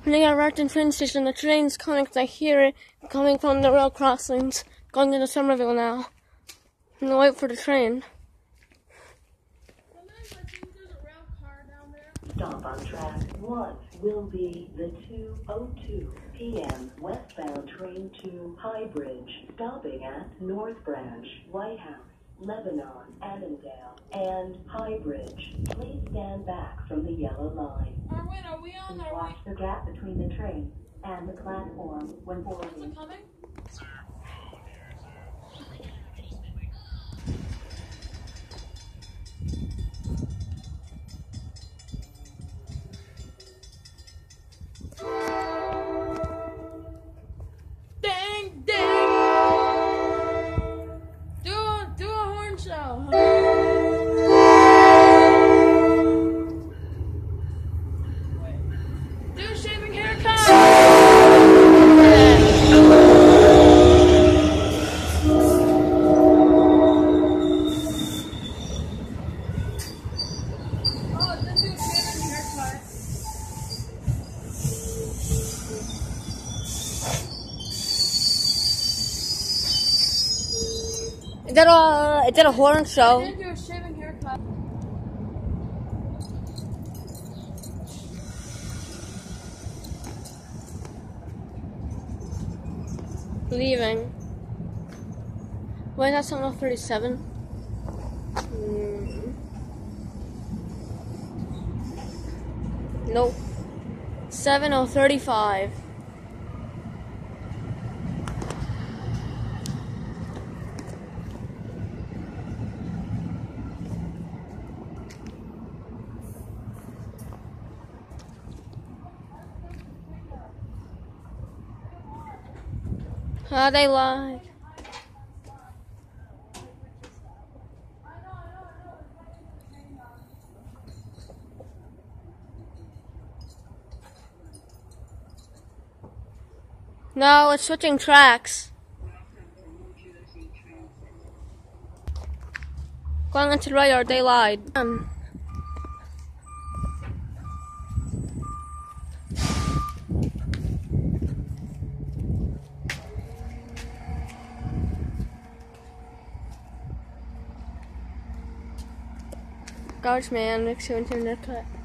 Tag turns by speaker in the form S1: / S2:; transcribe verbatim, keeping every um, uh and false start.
S1: Running at Raritan train station, the train's coming because I hear it coming from the rail crossings. Going into Somerville now. I'm gonna wait for the train.
S2: Sometimes I think there's a rail car down there.
S3: Stop on track one will be the two oh two p m westbound train to High Bridge, stopping at North Branch, White House, Lebanon, Annandale, and High Bridge. Please stand back from the yellow line.
S2: Are we, are we on
S3: Please
S2: our way?
S3: watch the gap between the train and the platform when
S2: Is
S3: boarding.
S2: it coming? Ding, ding! Do a, do a horn show. Wait. Do a shaving haircut. Oh, then do a shaving haircut.
S1: Is that a, is that a horn show?
S2: Then do a shaving haircut.
S1: Leaving. Wait, that's on thirty-seven. Hmm. Nope. seven oh thirty-five. Ah, they lied. No, it's switching tracks. Going into the radar, they lied. Um. Garbage man, next to internet cut.